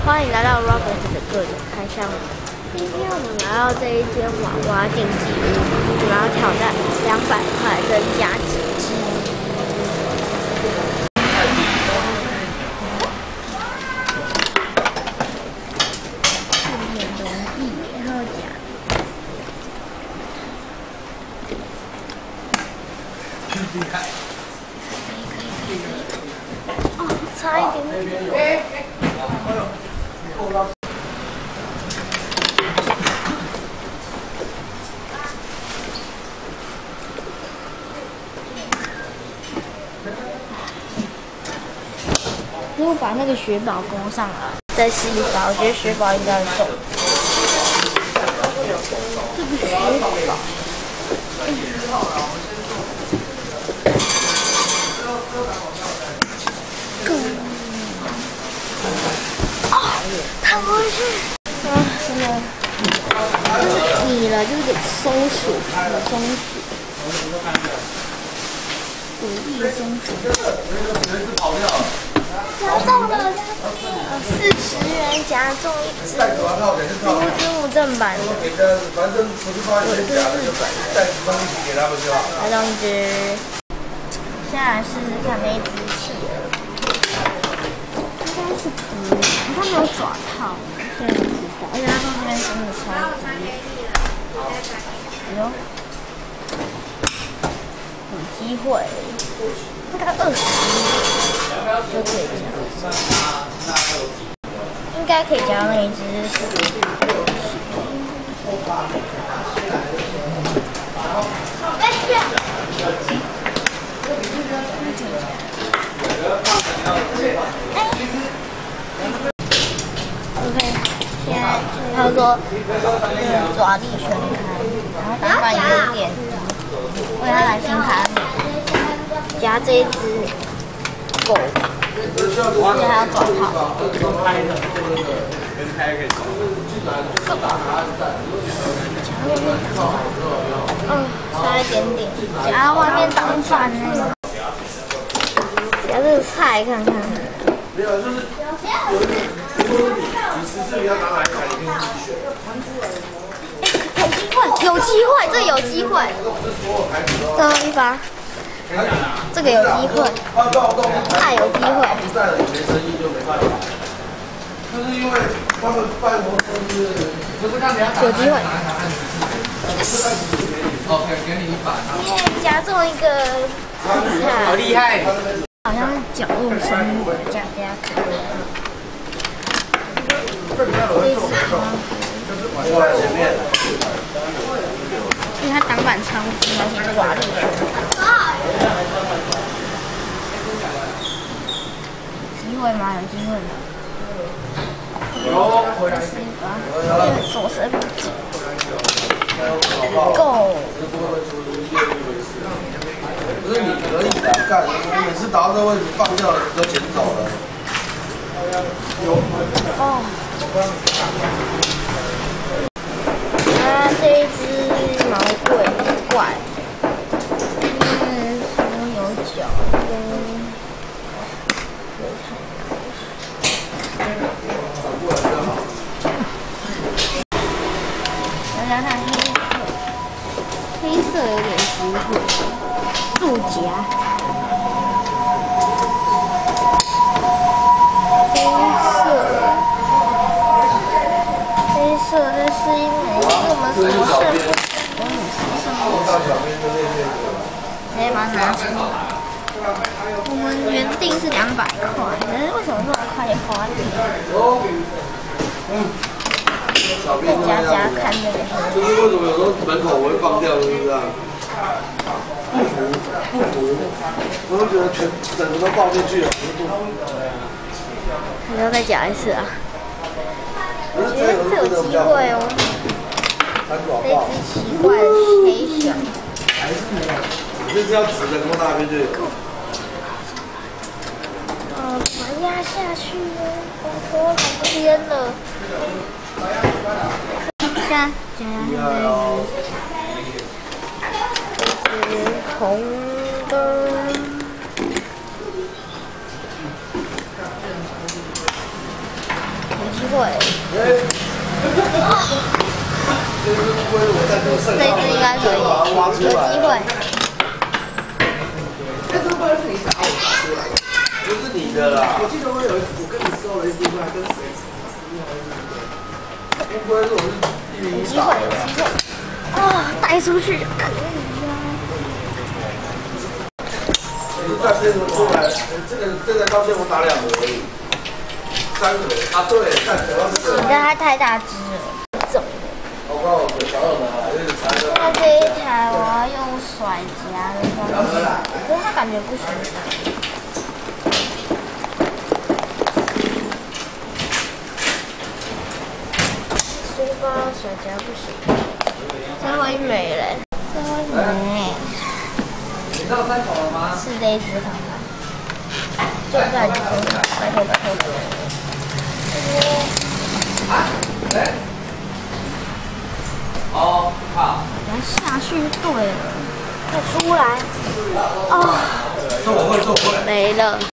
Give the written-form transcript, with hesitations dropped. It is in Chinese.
欢迎来到 Robert 的各种开箱。今天我们来到这一间娃娃竞技屋，我们要挑战200块增加几只。很容易，然后夹。哦，差一点点。如果把那个雪宝勾上来，再试一把，我觉得雪宝应该会中。这个雪宝，弹回去，真的，就是你了，就有点松鼠，松鼠，有意松鼠。夹中了，40元夹中一只，乌正版的，我是日本的，夹中一只。现在来试试看那一只企鹅，应该是可以，它没有爪套，现在不知道，而且它这边真的超低，哎呦，有机会，应该20就可以夹，应该可以夹到那一只。OK， 现在他说爪力全开，然后挡板有点低，为他来新卡米夹这一只狗，而且还要爪套。差一点点，夹外面挡板呢。夹这个菜看看。没有，就是有机会，这有机会。最后一发，这个有机会，太有机会。就是因为他们办公室有机会。OK， 给你1把。耶，夹中一个菜，好厉害！好像是角落生物的，夹给他看。这一只因为它挡板超低，而且爪力全。机会吗？有机会吗？有。再试一把，锁身不紧。够。不是你可以的，干！你每次打到这个位置放掉了，都捡走了。哦。啊，这一只毛鬼怪，说有脚跟有太大家看黑色有点机会，素夹。黑色，这是因为我们什么胜负？直接把它拿出来。我们原定是200块，可是为什么这么快就花掉？再夹看这个。就是为什么有时候门口我会放掉，是不是啊？不服，我就觉得整个都爆进去了，还要再夹一次啊？我觉得这有机会哦。这只奇怪的黑熊。还是没有。你这是要直的，过那边就有。把它压下去了，我旁边了。夹。这是红的。有机会。这一只应该可以，有机会。 不是你的啦。我记得我跟你收了一只，还跟谁？不会是我是1-1 有机会，有机会。啊，带出去就可以呀。 你再变成出来，这个高线我打2个而已，3个啊，对，3个。 你看它太大只了，重。 我帮我找找拿，有点残忍。 那这一台我要用甩夹的方式，可是它感觉不行。书包甩夹不行，这会没嘞，这会没。 你到3口了吗？ 是这一只好吗？就在你身上，拜托拜托。 啊？哎？哦，好。 要下去对了，再出来。哦。 这我会，这我会。 没了。